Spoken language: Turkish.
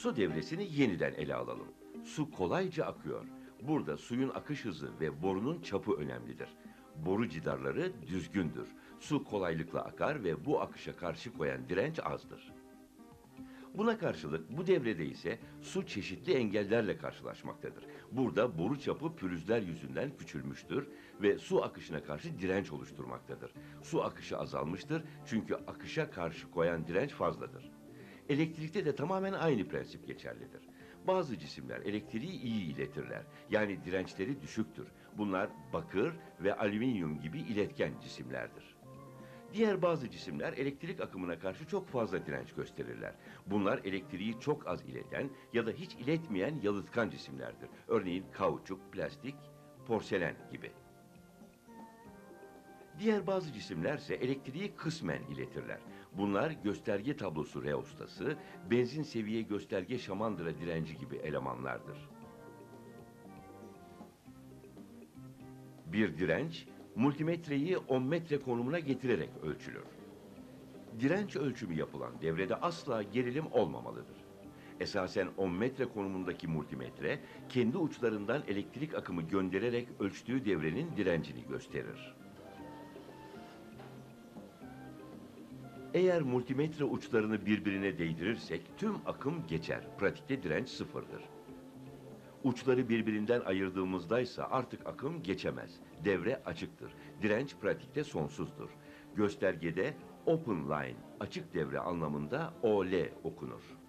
Su devresini yeniden ele alalım. Su kolayca akıyor. Burada suyun akış hızı ve borunun çapı önemlidir. Boru cidarları düzgündür. Su kolaylıkla akar ve bu akışa karşı koyan direnç azdır. Buna karşılık bu devrede ise su çeşitli engellerle karşılaşmaktadır. Burada boru çapı pürüzler yüzünden küçülmüştür ve su akışına karşı direnç oluşturmaktadır. Su akışı azalmıştır çünkü akışa karşı koyan direnç fazladır. Elektrikte de tamamen aynı prensip geçerlidir. Bazı cisimler elektriği iyi iletirler. Yani dirençleri düşüktür. Bunlar bakır ve alüminyum gibi iletken cisimlerdir. Diğer bazı cisimler elektrik akımına karşı çok fazla direnç gösterirler. Bunlar elektriği çok az ileten ya da hiç iletmeyen yalıtkan cisimlerdir. Örneğin kauçuk, plastik, porselen gibi. Diğer bazı cisimlerse elektriği kısmen iletirler. Bunlar gösterge tablosu reostası, benzin seviye gösterge şamandıra direnci gibi elemanlardır. Bir direnç, multimetreyi 10 metre konumuna getirerek ölçülür. Direnç ölçümü yapılan devrede asla gerilim olmamalıdır. Esasen 10 metre konumundaki multimetre, kendi uçlarından elektrik akımı göndererek ölçtüğü devrenin direncini gösterir. Eğer multimetre uçlarını birbirine değdirirsek tüm akım geçer. Pratikte direnç sıfırdır. Uçları birbirinden ayırdığımızdaysa artık akım geçemez. Devre açıktır. Direnç pratikte sonsuzdur. Göstergede open line, açık devre anlamında OL okunur.